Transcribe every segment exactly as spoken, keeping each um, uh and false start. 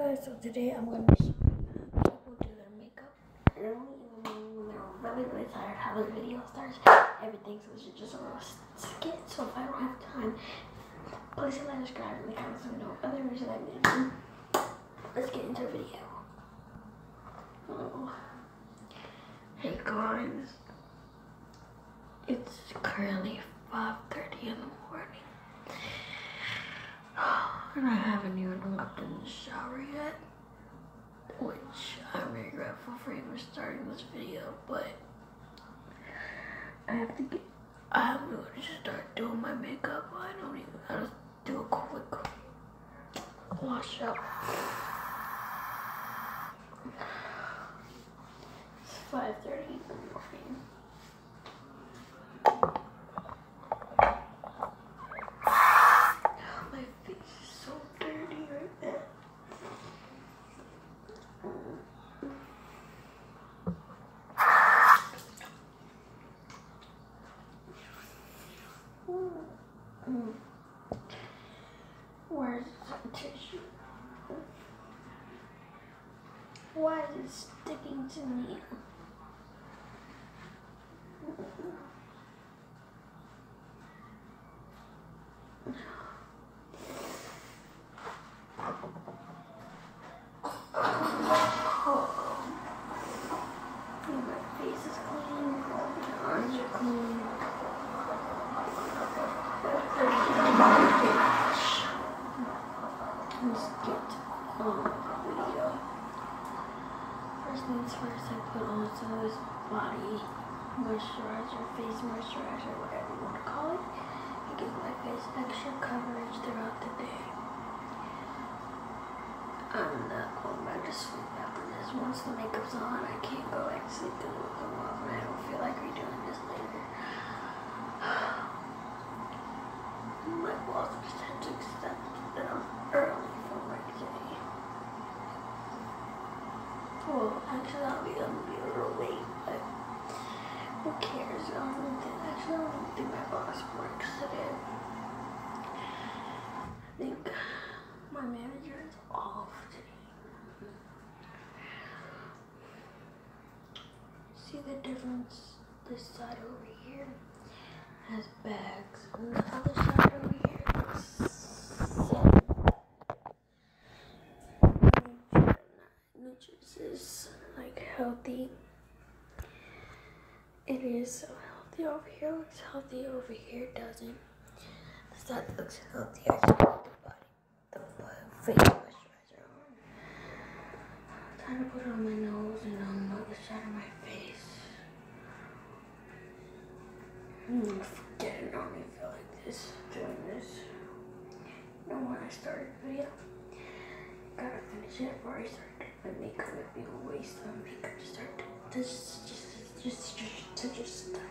guys, so today I'm going to be showing people do their makeup. I don't even know when they're really, really tired how the video starts, everything, so this is just a little skit. So if I don't have time, please like, subscribe, and comment so we know other videos that I do. Let's get into the video. Oh. Hey guys, it's currently five thirty in the morning. And I haven't even hopped in the shower yet, which I'm very grateful for even starting this video, but I have to get, I have to start doing my makeup. I don't even, I just do a quick wash up. It's five thirty in the morning. Mm. Where's the tissue? Why is it sticking to me? My face is clean, my arms are clean. Let's get on the video. First things first, I put on some of this body moisturizer, face moisturizer, whatever you want to call it. It gives my face extra coverage throughout the day. I'm not going back to sleep after this. Once the makeup's on, I can't go back to sleep because it will come off and I don't feel like redoing this later. My boss just had to accept that I'm early for work today. Well, actually, I'll be, I'll be a little late, but who cares? I don't think, actually, I don't think my boss works today. I think my manager is off today. See the difference? This side over here has bags, and the other side over here is Nutritious is like healthy. It is so healthy over here. Looks healthy over here. Doesn't. The side that looks healthy. I should put the body, the face moisturizer on. I'm trying to put it on my nose and on the other side of my face. I'm forgetting, I don't even feel like this, doing this. You know when I started the video, gotta finish it before I start doing my makeup. It'd be a waste of makeup to start doing this, just, just, just, to just stop.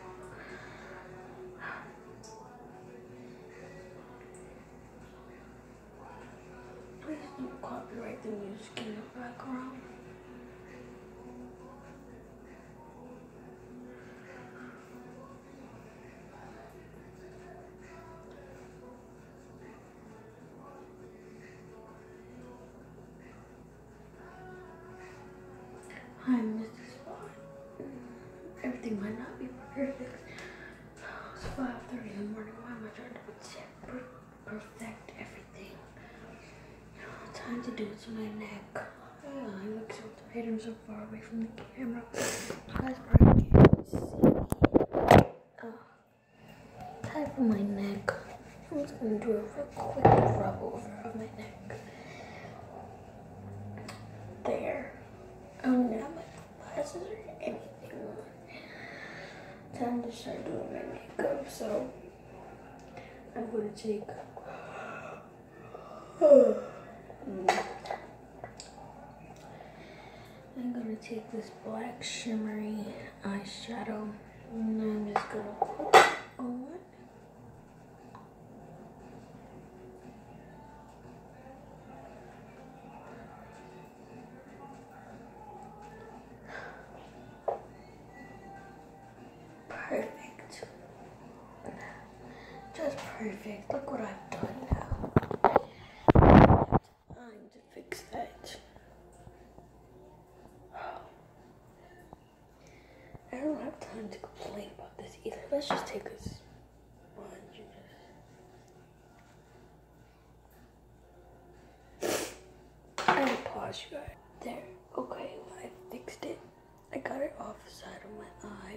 Please don't copyright the music in the background. I missed the spot. Everything might not be perfect. It's five thirty in the morning. Why am I trying to perfect everything? Time to do it to my neck. Oh, I look so tired. I'm so far away from the camera. You guys probably can't see me. Oh, time for my neck. I'm just going to do a real quick rub over of my neck. There. I don't have my glasses or anything on. Time to start doing my makeup, so I'm going to take I'm going to take this black shimmery eyeshadow and I'm just going to put it on. Perfect. Just perfect. Look what I've done now. I have time to fix that. wanted to complain about this either. Let's just take this sponge and just... I had to pause, you guys. There. Okay, I fixed it. I got it off the side of my eye.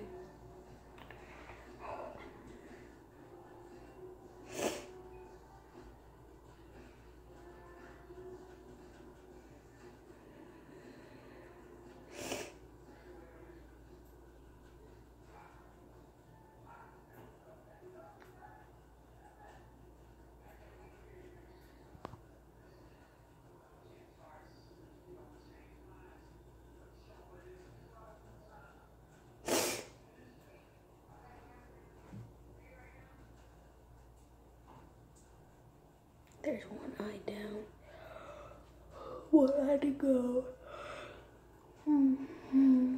There's one eye down. One eye to go. Mm-hmm.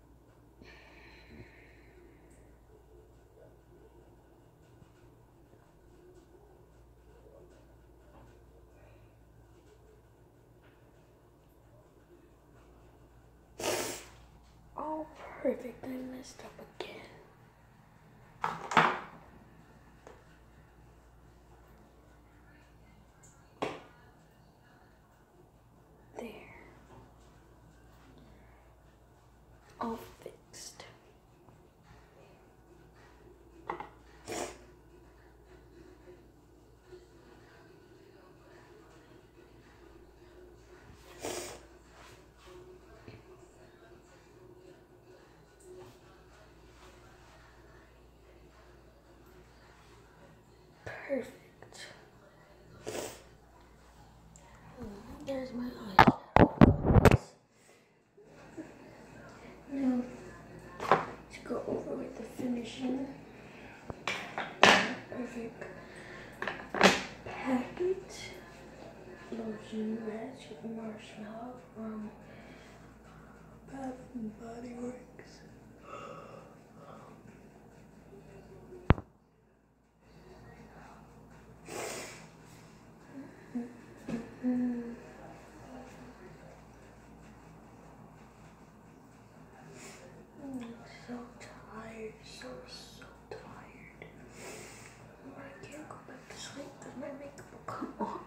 Oh, perfect. I messed up again. All fixed. Perfect. There's my eyeshadow. Now, to go over with the finishing. Perfect packet. Lotion Ratchet Marshmallow from Bath and Body Works. Mm-hmm. I'm so tired, so, so tired. I can't go back to sleep because my makeup will come off.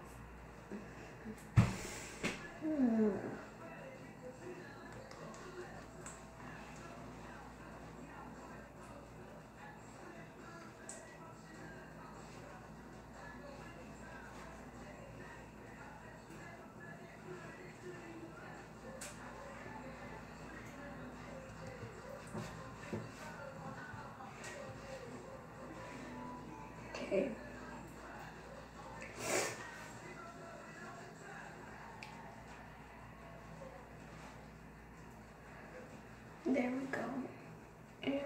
Hmm. Okay. There we go. And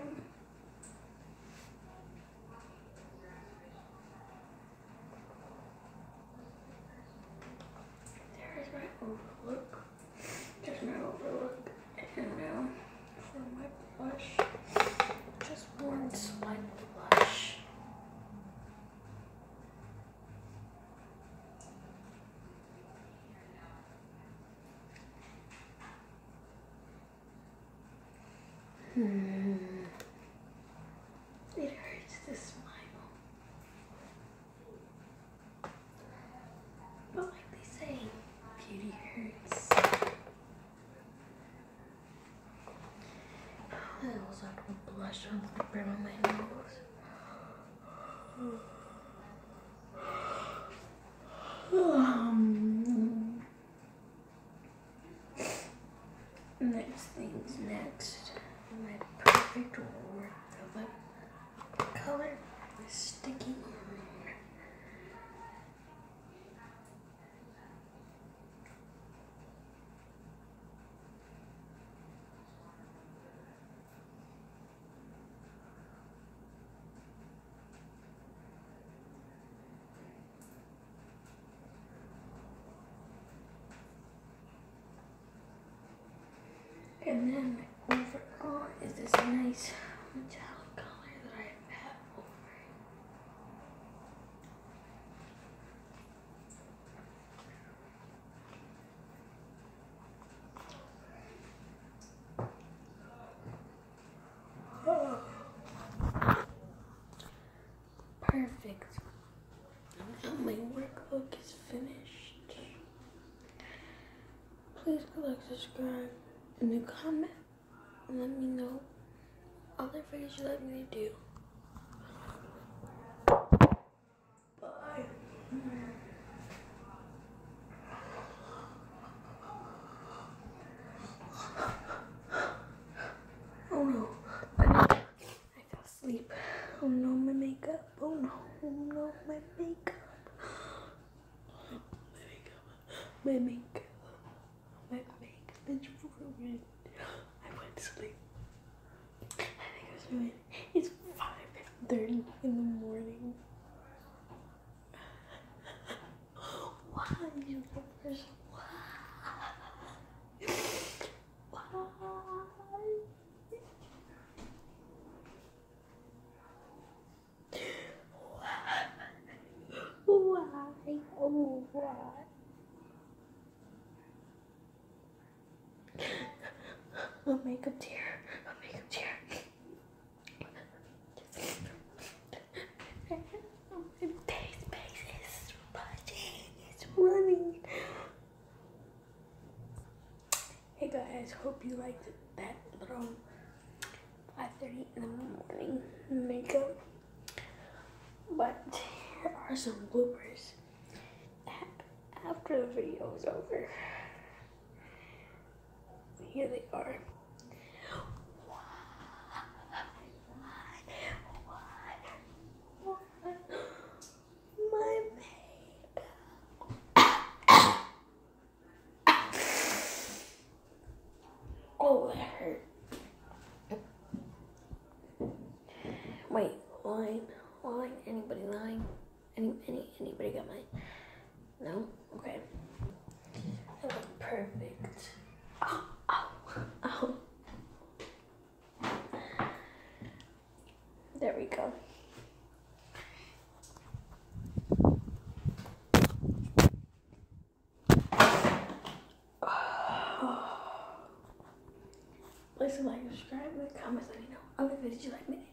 there's my overlook. There's my overlook. And now for my blush. Just one slight blush. Hmm. It hurts to smile. But like they say, beauty hurts. I also have to blush on the brim of my nose. Um, next thing's next. My perfect work of a color is sticking on. And then overall is this nice metallic color that I have over it. Oh. please like, subscribe, and then comment, and let me know other videos you'd like me to do. Bye. Oh no, I fell asleep. Oh no, my makeup. Oh no, oh no, my makeup. My makeup. My makeup. My makeup is ruined. I went to sleep. I think it was ruined. It's five thirty in the morning. Why, universe? Why? Why? Why? Oh, why? A makeup tear. A makeup tear. My face, face is smudging. It's running. Hey guys, hope you liked that little five thirty in the morning makeup. But here are some bloopers after the video is over. Here they are. Why? Why? Why? My makeup. Oh, that hurt. Wait, line, line, anybody lying? Any, any, anybody got mine? No? Okay. I look perfect. Oh, oh, oh. There we go. Please like, subscribe, and comment, let me know other videos you like me.